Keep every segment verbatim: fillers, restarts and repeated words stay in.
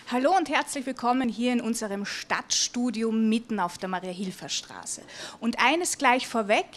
Hallo und herzlich willkommen hier in unserem Stadtstudio mitten auf der Maria-Hilfer-Straße. Und eines gleich vorweg,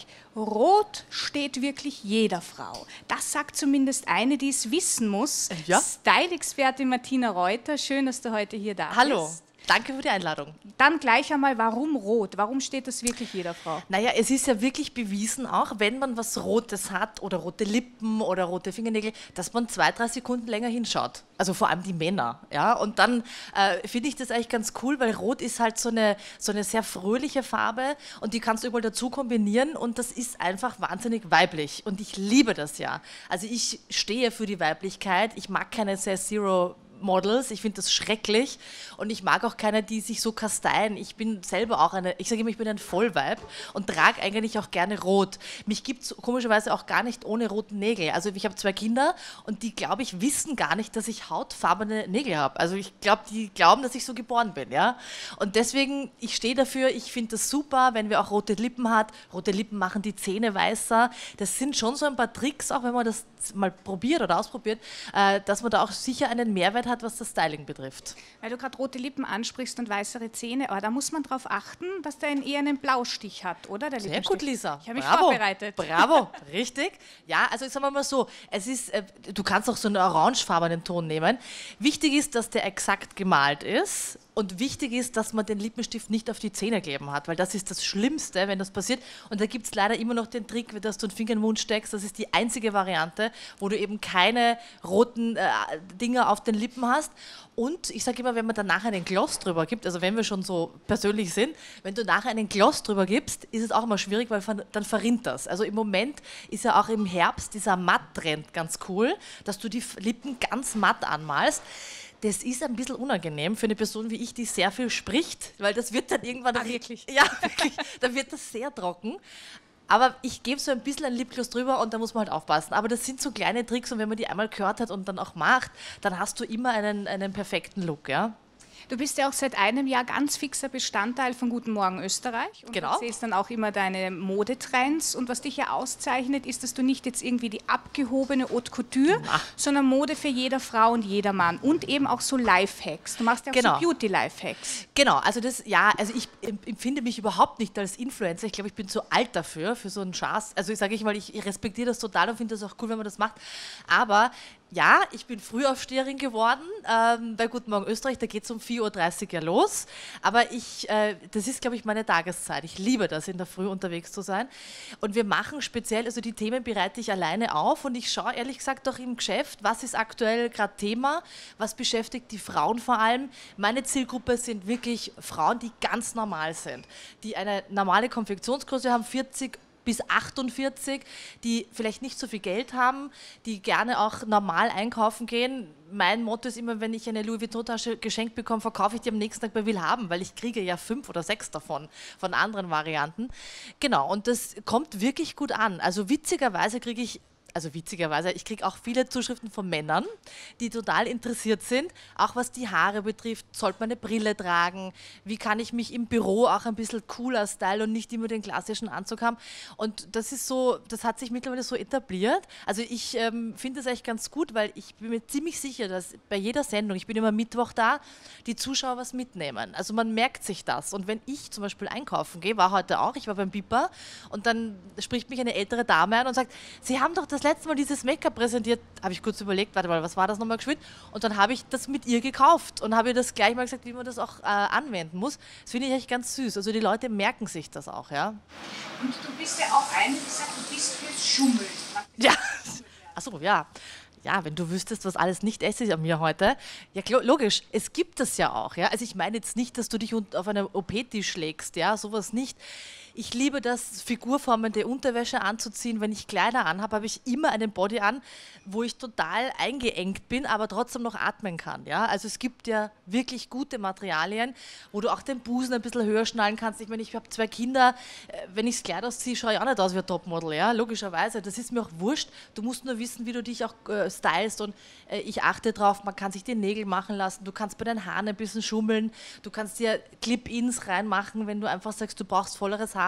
rot steht wirklich jeder Frau. Das sagt zumindest eine, die es wissen muss. Ja? Style-Expertin Martina Reuter, schön, dass du heute hier da Hallo. bist. Danke für die Einladung. Dann gleich einmal, warum rot? Warum steht das wirklich jeder Frau? Naja, es ist ja wirklich bewiesen auch, wenn man was Rotes hat oder rote Lippen oder rote Fingernägel, dass man zwei, drei Sekunden länger hinschaut. Also vor allem die Männer. Ja? Und dann äh, finde ich das eigentlich ganz cool, weil Rot ist halt so eine, so eine sehr fröhliche Farbe und die kannst du überall dazu kombinieren und das ist einfach wahnsinnig weiblich. Und ich liebe das ja. Also ich stehe für die Weiblichkeit. Ich mag keine sehr Zero Models, ich finde das schrecklich und ich mag auch keine, die sich so kasteien. Ich bin selber auch eine, ich sage immer, ich bin ein Vollweib und trage eigentlich auch gerne rot. Mich gibt es komischerweise auch gar nicht ohne roten Nägel. Also ich habe zwei Kinder und die, glaube ich, wissen gar nicht, dass ich hautfarbene Nägel habe. Also ich glaube, die glauben, dass ich so geboren bin. Ja? Und deswegen, ich stehe dafür, ich finde das super, wenn wir auch rote Lippen hat. Rote Lippen machen die Zähne weißer. Das sind schon so ein paar Tricks, auch wenn man das mal probiert oder ausprobiert, äh, dass man da auch sicher einen Mehrwert hat, was das Styling betrifft. Weil du gerade rote Lippen ansprichst und weißere Zähne, aber da muss man darauf achten, dass der eher einen Blaustich hat, oder? Der Sehr gut, Lisa. Ich habe mich Bravo. vorbereitet. Bravo, richtig. Ja, also sagen wir mal so, es ist, äh, du kannst auch so einen orangefarbenen Ton nehmen. Wichtig ist, dass der exakt gemalt ist. Und wichtig ist, dass man den Lippenstift nicht auf die Zähne kleben hat, weil das ist das Schlimmste, wenn das passiert. Und da gibt es leider immer noch den Trick, dass du einen Finger in den Mund steckst. Das ist die einzige Variante, wo du eben keine roten äh, Dinger auf den Lippen hast. Und ich sage immer, wenn man danach einen Gloss drüber gibt, also wenn wir schon so persönlich sind, wenn du nachher einen Gloss drüber gibst, ist es auch immer schwierig, weil dann verrinnt das. Also im Moment ist ja auch im Herbst dieser Matt-Trend ganz cool, dass du die Lippen ganz matt anmalst. Das ist ein bisschen unangenehm für eine Person wie ich, die sehr viel spricht, weil das wird dann irgendwann... Ah, wirklich? Ja, wirklich. Dann wird das sehr trocken. Aber ich gebe so ein bisschen ein Lipgloss drüber und da muss man halt aufpassen. Aber das sind so kleine Tricks und wenn man die einmal gehört hat und dann auch macht, dann hast du immer einen, einen perfekten Look, ja. Du bist ja auch seit einem Jahr ganz fixer Bestandteil von Guten Morgen Österreich und genau. du erzählst dann auch immer deine Modetrends und was dich ja auszeichnet, ist, dass du nicht jetzt irgendwie die abgehobene Haute Couture, Na. sondern Mode für jeder Frau und jeder Mann und eben auch so Lifehacks. Du machst ja auch genau. so Beauty-Lifehacks. Genau, also das, ja, also ich empfinde mich überhaupt nicht als Influencer. Ich glaube, ich bin zu alt dafür, für so einen Schatz. Also ich sage ich mal, ich respektiere das total und finde das auch cool, wenn man das macht. Aber ja, ich bin Frühaufsteherin geworden ähm, bei Guten Morgen Österreich, da geht es um vier Uhr dreißig ja los, aber ich, äh, das ist, glaube ich, meine Tageszeit. Ich liebe das, in der Früh unterwegs zu sein und wir machen speziell, also die Themen bereite ich alleine auf und ich schaue ehrlich gesagt auch im Geschäft, was ist aktuell gerade Thema, was beschäftigt die Frauen vor allem. Meine Zielgruppe sind wirklich Frauen, die ganz normal sind, die eine normale Konfektionsgröße haben, vierzig bis achtundvierzig, die vielleicht nicht so viel Geld haben, die gerne auch normal einkaufen gehen. Mein Motto ist immer, wenn ich eine Louis Vuitton-Tasche geschenkt bekomme, verkaufe ich die am nächsten Tag bei Willhaben, weil ich kriege ja fünf oder sechs davon, von anderen Varianten. Genau, und das kommt wirklich gut an. Also witzigerweise kriege ich Also witzigerweise, ich kriege auch viele Zuschriften von Männern, die total interessiert sind, auch was die Haare betrifft. Sollte man eine Brille tragen? Wie kann ich mich im Büro auch ein bisschen cooler stylen und nicht immer den klassischen Anzug haben? Und das ist so, das hat sich mittlerweile so etabliert. Also ich ähm, finde das echt ganz gut, weil ich bin mir ziemlich sicher, dass bei jeder Sendung, ich bin immer Mittwoch da, die Zuschauer was mitnehmen. Also man merkt sich das. Und wenn ich zum Beispiel einkaufen gehe, war heute auch, ich war beim Bipa und dann spricht mich eine ältere Dame an und sagt, Sie haben doch das letzte Mal dieses Make-up präsentiert, habe ich kurz überlegt, warte mal, was war das nochmal geschwind? Und dann habe ich das mit ihr gekauft und habe ihr das gleich mal gesagt, wie man das auch äh, anwenden muss. Das finde ich echt ganz süß. Also die Leute merken sich das auch, ja. Und du bist ja auch eine, die sagt, du bist fürs Schummeln. Ja, achso, ja. Ja, wenn du wüsstest, was alles nicht esse ich an mir heute. Ja, logisch, es gibt das ja auch. Ja? Also ich meine jetzt nicht, dass du dich auf einem O P-Tisch schlägst, ja, sowas nicht. Ich liebe das, figurformende Unterwäsche anzuziehen. Wenn ich Kleider anhabe, habe ich immer einen Body an, wo ich total eingeengt bin, aber trotzdem noch atmen kann. Ja? Also es gibt ja wirklich gute Materialien, wo du auch den Busen ein bisschen höher schnallen kannst. Ich meine, ich habe zwei Kinder. Wenn ich das Kleid ausziehe, schaue ich auch nicht aus wie ein Topmodel. Ja? Logischerweise, das ist mir auch wurscht. Du musst nur wissen, wie du dich auch äh, stylst und äh, ich achte drauf, man kann sich die Nägel machen lassen, du kannst bei den Haaren ein bisschen schummeln, du kannst dir Clip-Ins reinmachen, wenn du einfach sagst, du brauchst volleres Haar.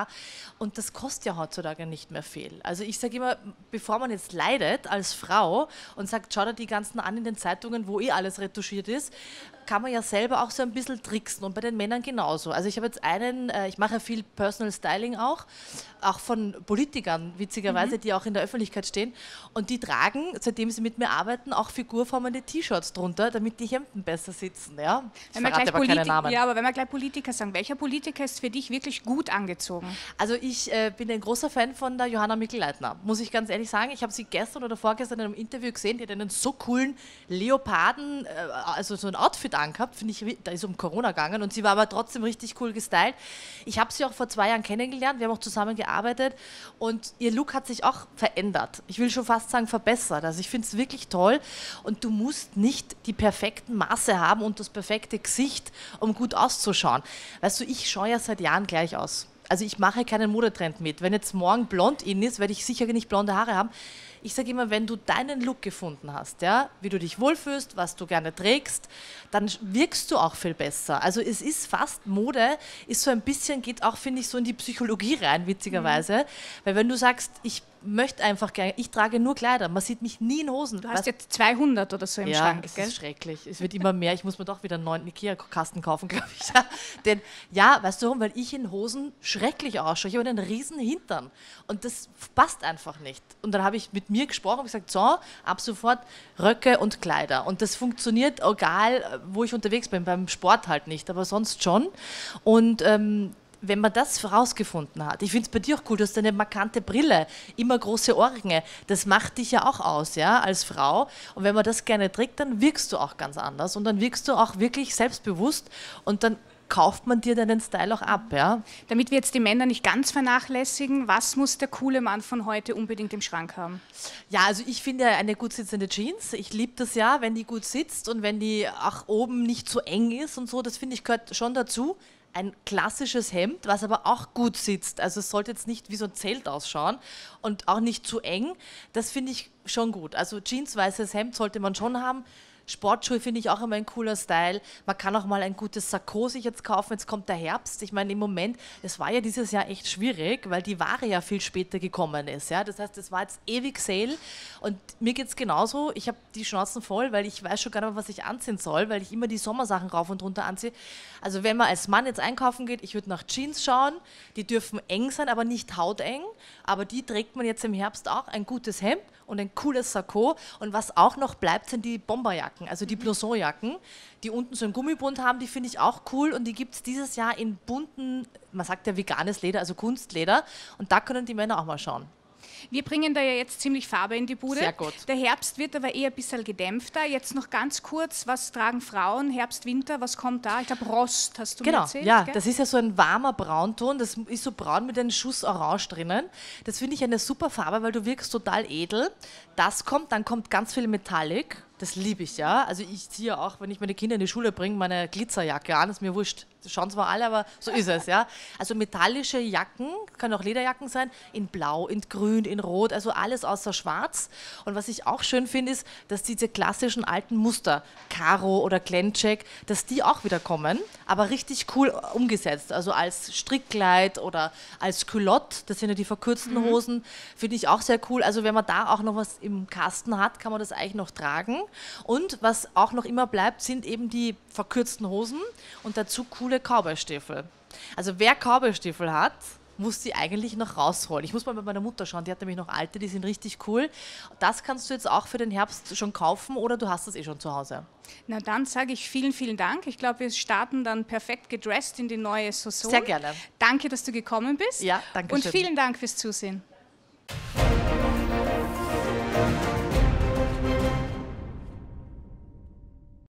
da. Und das kostet ja heutzutage nicht mehr viel. Also ich sage immer, bevor man jetzt leidet als Frau und sagt, schau dir die ganzen an in den Zeitungen, wo eh alles retuschiert ist, kann man ja selber auch so ein bisschen tricksen und bei den Männern genauso. Also ich habe jetzt einen, äh, ich mache ja viel Personal Styling auch, auch von Politikern, witzigerweise, mhm. die auch in der Öffentlichkeit stehen und die tragen, seitdem sie mit mir arbeiten, auch figurformende T-Shirts drunter, damit die Hemden besser sitzen. Ja? Ich wenn wir verrate gleich aber keine Politik- Namen. Ja, aber wenn wir gleich Politiker sagen, welcher Politiker ist für dich wirklich gut angezogen? Also ich äh, bin ein großer Fan von der Johanna Mikl-Leitner, muss ich ganz ehrlich sagen. Ich habe sie gestern oder vorgestern in einem Interview gesehen, die hat einen so coolen Leoparden, äh, also so ein Outfit angehabt, finde ich, da ist um Corona gegangen und sie war aber trotzdem richtig cool gestylt. Ich habe sie auch vor zwei Jahren kennengelernt, wir haben auch zusammen gearbeitet und ihr Look hat sich auch verändert. Ich will schon fast sagen verbessert. Also ich finde es wirklich toll und du musst nicht die perfekten Maße haben und das perfekte Gesicht, um gut auszuschauen. Weißt du, ich schaue ja seit Jahren gleich aus. Also ich mache keinen Modetrend mit. Wenn jetzt morgen blond in ist, werde ich sicher nicht blonde Haare haben. Ich sage immer, wenn du deinen Look gefunden hast, ja, wie du dich wohlfühlst, was du gerne trägst, dann wirkst du auch viel besser. Also es ist fast, Mode ist so ein bisschen, geht auch, finde ich, so in die Psychologie rein, witzigerweise. Mhm. Weil wenn du sagst, ich möchte einfach gerne, ich trage nur Kleider, man sieht mich nie in Hosen. Du hast weißt, jetzt zweihundert oder so im ja, Schrank, das gell? Ist schrecklich. Es wird immer mehr, ich muss mir doch wieder einen neuen Ikea-Kasten kaufen, glaube ich. Ja. Denn, ja, weißt du warum? Weil ich in Hosen schrecklich ausschaue. Ich habe einen riesen Hintern und das passt einfach nicht. Und dann habe ich mit mir gesprochen und gesagt, so, ab sofort Röcke und Kleider. Und das funktioniert, egal wo ich unterwegs bin, beim Sport halt nicht, aber sonst schon. Und ähm, wenn man das herausgefunden hat, ich finde es bei dir auch cool, du hast eine markante Brille, immer große Ohrringe, das macht dich ja auch aus, ja, als Frau. Und wenn man das gerne trägt, dann wirkst du auch ganz anders und dann wirkst du auch wirklich selbstbewusst und dann kauft man dir deinen Style auch ab, ja. Damit wir jetzt die Männer nicht ganz vernachlässigen, was muss der coole Mann von heute unbedingt im Schrank haben? Ja, also ich finde eine gut sitzende Jeans. Ich liebe das ja, wenn die gut sitzt und wenn die auch oben nicht so eng ist und so, das finde ich gehört schon dazu. Ein klassisches Hemd, was aber auch gut sitzt. Also es sollte jetzt nicht wie so ein Zelt ausschauen und auch nicht zu eng. Das finde ich schon gut. Also jeansweißes Hemd sollte man schon haben. Sportschuhe finde ich auch immer ein cooler Style. Man kann auch mal ein gutes Sakko sich jetzt kaufen. Jetzt kommt der Herbst. Ich meine, im Moment, es war ja dieses Jahr echt schwierig, weil die Ware ja viel später gekommen ist. Ja? Das heißt, es war jetzt ewig Sale und mir geht es genauso. Ich habe die Schnauzen voll, weil ich weiß schon gar nicht mehr, was ich anziehen soll, weil ich immer die Sommersachen rauf und runter anziehe. Also wenn man als Mann jetzt einkaufen geht, ich würde nach Jeans schauen. Die dürfen eng sein, aber nicht hauteng. Aber die trägt man jetzt im Herbst auch. Ein gutes Hemd und ein cooles Sakko. Und was auch noch bleibt, sind die Bomberjacken, also die Blousonjacken, die unten so einen Gummibund haben, die finde ich auch cool. Und die gibt es dieses Jahr in bunten, man sagt ja veganes Leder, also Kunstleder. Und da können die Männer auch mal schauen. Wir bringen da ja jetzt ziemlich Farbe in die Bude. Sehr gut. Der Herbst wird aber eher ein bisschen gedämpfter. Jetzt noch ganz kurz, was tragen Frauen? Herbst, Winter, was kommt da? Ich glaube, Rost hast du genau, mir erzählt. Ja, gell? Das ist ja so ein warmer Braunton. Das ist so braun mit einem Schuss Orange drinnen. Das finde ich eine super Farbe, weil du wirkst total edel. Das kommt, dann kommt ganz viel Metallic. Das liebe ich, ja. Also ich ziehe ja auch, wenn ich meine Kinder in die Schule bringe, meine Glitzerjacke an. Das ist mir wurscht. Das schauen zwar alle, aber so ist es, ja. Also metallische Jacken, können auch Lederjacken sein, in Blau, in Grün, in Rot, also alles außer Schwarz. Und was ich auch schön finde, ist, dass diese klassischen alten Muster, Karo oder Glencheck, dass die auch wieder kommen, aber richtig cool umgesetzt. Also als Strickkleid oder als Culotte, das sind ja die verkürzten Hosen, finde ich auch sehr cool. Also wenn man da auch noch was im Kasten hat, kann man das eigentlich noch tragen. Und was auch noch immer bleibt, sind eben die verkürzten Hosen und dazu coole Cowboystiefel. Also wer Cowboystiefel hat, muss die eigentlich noch rausholen. Ich muss mal bei meiner Mutter schauen, die hat nämlich noch alte, die sind richtig cool. Das kannst du jetzt auch für den Herbst schon kaufen oder du hast das eh schon zu Hause. Na dann sage ich vielen, vielen Dank. Ich glaube, wir starten dann perfekt gedressed in die neue Saison. Sehr gerne. Danke, dass du gekommen bist. Ja, danke Und schön. vielen Dank fürs Zusehen.